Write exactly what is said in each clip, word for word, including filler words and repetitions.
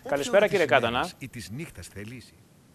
Καλησπέρα κύριε Κάτανα. Ή της νύχτας θελήσει.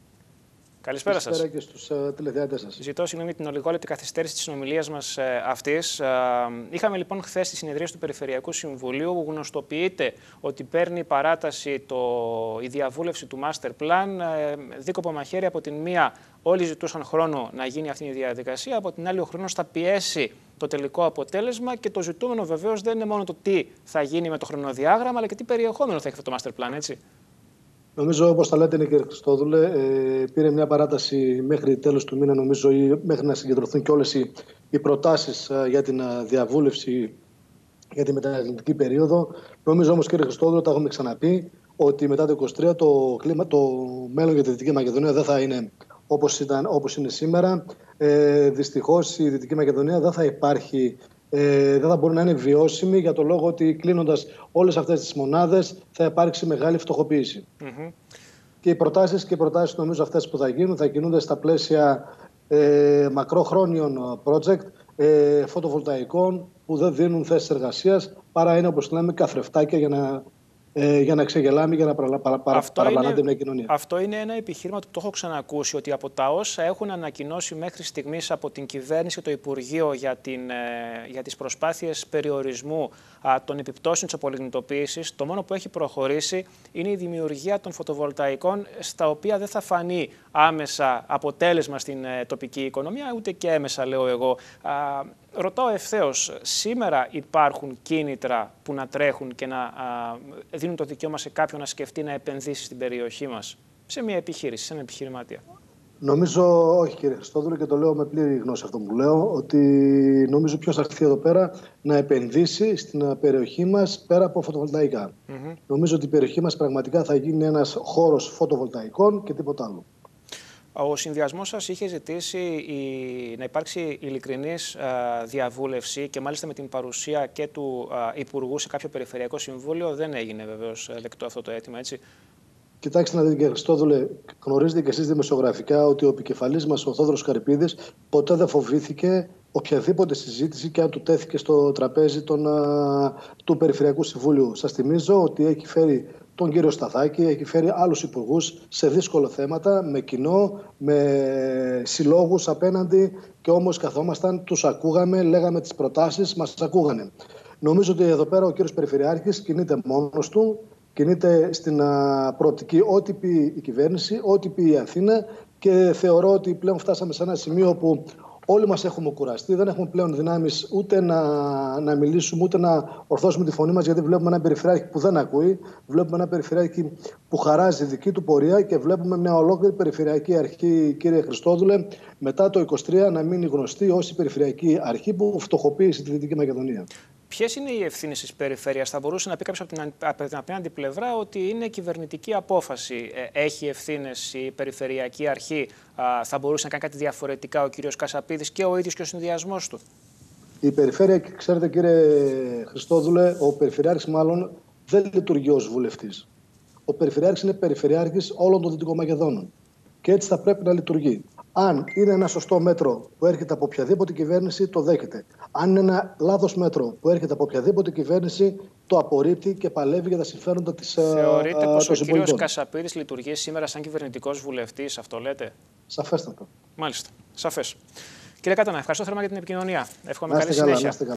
Καλησπέρα σας. Καλησπέρα και στους uh, τηλεθεατές σας. Ζητώ συγγνώμη για την ολιγόλεπτη καθυστέρηση της συνομιλίας μας ε, αυτής. Ε, είχαμε λοιπόν χθες τη συνεδρία του Περιφερειακού Συμβουλίου που γνωστοποιείται ότι παίρνει παράταση το, η διαβούλευση του Master Plan. Ε, δίκοπο μαχαίρι, από την μία όλοι ζητούσαν χρόνο να γίνει αυτή η διαδικασία, από την άλλη ο χρόνος θα πιέσει το τελικό αποτέλεσμα και το ζητούμενο βεβαίως δεν είναι μόνο το τι θα γίνει με το χρονοδιάγραμμα, αλλά και τι περιεχόμενο θα έχει αυτό το Master Plan, έτσι. Νομίζω, όπως τα λέτε, κύριε Χριστόδουλε, ε, πήρε μια παράταση μέχρι τέλος του μήνα, νομίζω, ή μέχρι να συγκεντρωθούν και όλες οι, οι προτάσεις ε, για την ε, διαβούλευση για τη μεταναστευτική περίοδο. Νομίζω όμως, κύριε Χριστόδουλε, τα έχουμε ξαναπεί, ότι μετά το είκοσι τρία το, κλίμα, το μέλλον για τη Δυτική Μακεδονία δεν θα είναι όπως, ήταν, όπως είναι σήμερα. Ε, δυστυχώς η Δυτική Μακεδονία δεν θα υπάρχει. Ε, δεν θα μπορεί να είναι βιώσιμη για το λόγο ότι κλείνοντας όλες αυτές τις μονάδες θα υπάρξει μεγάλη φτωχοποίηση. Mm-hmm. Και οι προτάσεις και οι προτάσεις νομίζω αυτές που θα γίνουν θα κινούνται στα πλαίσια ε, μακροχρόνιων project ε, φωτοβολταϊκών που δεν δίνουν θέσεις εργασίας, παρά είναι, όπως λέμε, καθρεφτάκια για να Ε, για να ξεγελάμε, για να παρα, παρα, παρα, παραπλανάται μια κοινωνία. Αυτό είναι ένα επιχείρημα που το έχω ξανακούσει, ότι από τα όσα έχουν ανακοινώσει μέχρι στιγμής από την κυβέρνηση και το Υπουργείο για, την, ε, για τις προσπάθειες περιορισμού α, των επιπτώσεων της απολιγνητοποίησης, το μόνο που έχει προχωρήσει είναι η δημιουργία των φωτοβολταϊκών, στα οποία δεν θα φανεί άμεσα αποτέλεσμα στην ε, τοπική οικονομία, ούτε και έμεσα, λέω εγώ. Α, Ρωτάω ευθέως, σήμερα υπάρχουν κίνητρα που να τρέχουν και να α, δίνουν το δικαίωμα σε κάποιον να σκεφτεί να επενδύσει στην περιοχή μας, σε μια επιχείρηση, σε ένα επιχειρηματία? Νομίζω όχι, κύριε Χριστόδουλε, και το λέω με πλήρη γνώση αυτό που λέω, ότι νομίζω ποιος θα έρθει εδώ πέρα να επενδύσει στην περιοχή μας πέρα από φωτοβολταϊκά. Mm-hmm. Νομίζω ότι η περιοχή μας πραγματικά θα γίνει ένας χώρος φωτοβολταϊκών και τίποτα άλλο. Ο συνδυασμός σας είχε ζητήσει η, να υπάρξει ειλικρινής α, διαβούλευση και μάλιστα με την παρουσία και του α, Υπουργού σε κάποιο Περιφερειακό Συμβούλιο. Δεν έγινε βεβαίως δεκτό αυτό το αίτημα, έτσι. Κοιτάξτε να δείτε, κύριε Χριστόδουλε, γνωρίζετε και εσείς δημοσιογραφικά ότι ο επικεφαλής μας, ο Θόδωρος Καρυπίδης, ποτέ δεν φοβήθηκε οποιαδήποτε συζήτηση και αν του τέθηκε στο τραπέζι των, α, του Περιφερειακού Συμβούλιου. Σας θυμίζω ότι έχει φέρει τον κύριο Σταθάκη, έχει φέρει άλλους υπουργούς σε δύσκολα θέματα, με κοινό, με συλλόγους απέναντι, και όμως καθόμασταν, τους ακούγαμε, λέγαμε τις προτάσεις, μας ακούγανε. Νομίζω ότι εδώ πέρα ο κύριος Περιφερειάρχης κινείται μόνος του, κινείται στην α, προοπτική ό,τι πει η κυβέρνηση, ό,τι πει η Αθήνα, και θεωρώ ότι πλέον φτάσαμε σε ένα σημείο που όλοι μας έχουμε κουραστεί, δεν έχουμε πλέον δυνάμεις ούτε να, να μιλήσουμε, ούτε να ορθώσουμε τη φωνή μας, γιατί βλέπουμε έναν περιφερειάρχη που δεν ακούει, βλέπουμε έναν περιφερειάρχη που χαράζει δική του πορεία και βλέπουμε μια ολόκληρη περιφερειακή αρχή, κύριε Χριστόδουλε, μετά το είκοσι τρία να μείνει γνωστή ως η περιφερειακή αρχή που φτωχοποίησε τη Δυτική Μακεδονία. Ποιες είναι οι ευθύνες της περιφέρειας? Θα μπορούσε να πει κάποιος από την, από την απέναντι πλευρά ότι είναι κυβερνητική απόφαση. Ε, έχει ευθύνες η περιφερειακή αρχή? Α, θα μπορούσε να κάνει κάτι διαφορετικά ο κύριος Κασαπίδης και ο ίδιος και ο συνδυασμός του? Η περιφέρεια, ξέρετε κύριε Χριστόδουλε, ο περιφερειάρχης μάλλον δεν λειτουργεί ως βουλευτής. Ο περιφερειάρχης είναι περιφερειάρχης όλων των Δυτικών Μακεδόνων. Και έτσι θα πρέπει να λειτουργεί. Αν είναι ένα σωστό μέτρο που έρχεται από οποιαδήποτε κυβέρνηση, το δέχεται. Αν είναι ένα λάθος μέτρο που έρχεται από οποιαδήποτε κυβέρνηση, το απορρίπτει και παλεύει για τα συμφέροντα της συμπολιτών. Θεωρείτε πως ο κύριος Κασαπίδης λειτουργεί σήμερα σαν κυβερνητικός βουλευτής, αυτό λέτε? Σαφέστατα. Μάλιστα. Σαφές. Κύριε Κάτανα, ευχαριστώ θερμά για την επικοινωνία. Εύχομαι καλή συνέχεια.